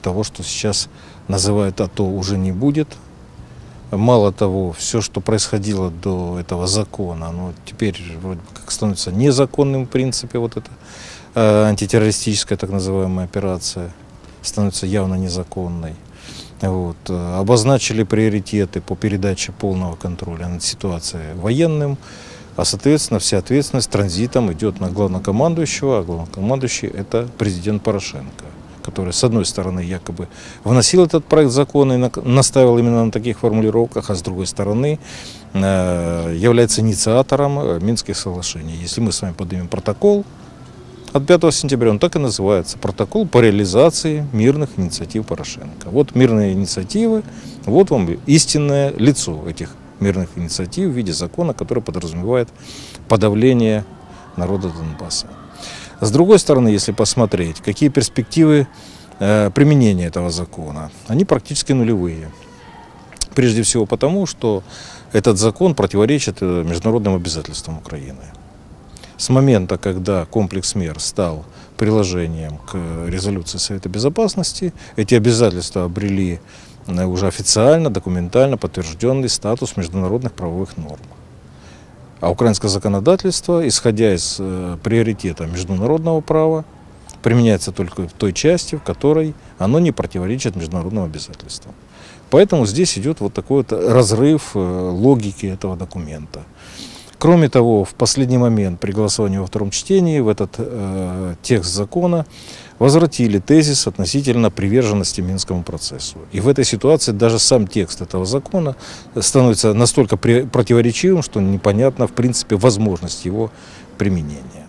того, что сейчас называют АТО, уже не будет. Мало того, все, что происходило до этого закона, оно теперь вроде как становится незаконным в принципе. Вот эта антитеррористическая так называемая операция становится явно незаконной. Вот. Обозначили приоритеты по передаче полного контроля над ситуацией военным, а соответственно вся ответственность транзитом идет на главнокомандующего, а главнокомандующий – это президент Порошенко, который, с одной стороны, якобы вносил этот проект закона и настаивал именно на таких формулировках, а с другой стороны, является инициатором Минских соглашений. Если мы с вами поднимем протокол от 5 сентября, он так и называется: протокол по реализации мирных инициатив Порошенко. Вот мирные инициативы, вот вам истинное лицо этих мирных инициатив в виде закона, который подразумевает подавление народа Донбасса. С другой стороны, если посмотреть, какие перспективы применения этого закона, они практически нулевые. Прежде всего потому, что этот закон противоречит международным обязательствам Украины. С момента, когда комплекс мер стал приложением к резолюции Совета Безопасности, эти обязательства обрели уже официально, документально подтвержденный статус международных правовых норм. А украинское законодательство, исходя из приоритета международного права, применяется только в той части, в которой оно не противоречит международным обязательствам. Поэтому здесь идет вот такой вот разрыв логики этого документа. Кроме того, в последний момент при голосовании во втором чтении в этот текст закона возвратили тезис относительно приверженности Минскому процессу. И в этой ситуации даже сам текст этого закона становится настолько противоречивым, что непонятно в принципе возможность его применения.